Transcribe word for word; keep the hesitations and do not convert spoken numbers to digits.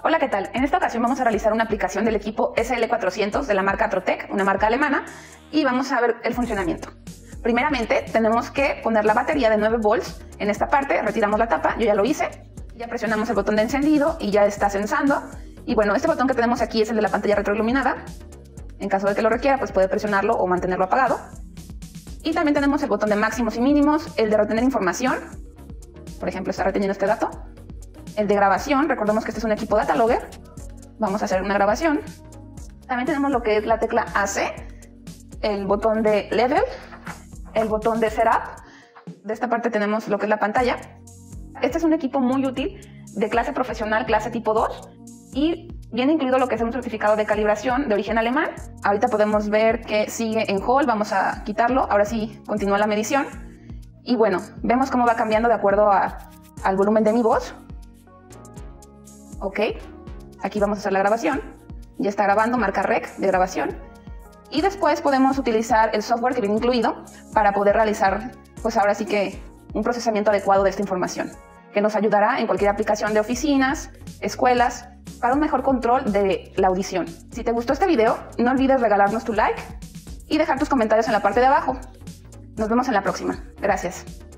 Hola, ¿qué tal? En esta ocasión vamos a realizar una aplicación del equipo S L cuatrocientos de la marca Trotec, una marca alemana, y vamos a ver el funcionamiento. Primeramente, tenemos que poner la batería de nueve volts en esta parte, retiramos la tapa, yo ya lo hice, ya presionamos el botón de encendido y ya está sensando. Y bueno, este botón que tenemos aquí es el de la pantalla retroiluminada. En caso de que lo requiera, pues puede presionarlo o mantenerlo apagado. Y también tenemos el botón de máximos y mínimos, el de retener información, por ejemplo, está reteniendo este dato. El de grabación, recordemos que este es un equipo Data Logger. Vamos a hacer una grabación. También tenemos lo que es la tecla A C, el botón de Level, el botón de Setup. De esta parte tenemos lo que es la pantalla. Este es un equipo muy útil de clase profesional, clase tipo dos, y viene incluido lo que es un certificado de calibración de origen alemán. Ahorita podemos ver que sigue en hold, vamos a quitarlo, ahora sí continúa la medición. Y bueno, vemos cómo va cambiando de acuerdo a, al volumen de mi voz. Ok, aquí vamos a hacer la grabación, ya está grabando, marca Rec de grabación, y después podemos utilizar el software que viene incluido para poder realizar, pues ahora sí que un procesamiento adecuado de esta información, que nos ayudará en cualquier aplicación de oficinas, escuelas, para un mejor control de la audición. Si te gustó este video, no olvides regalarnos tu like y dejar tus comentarios en la parte de abajo. Nos vemos en la próxima. Gracias.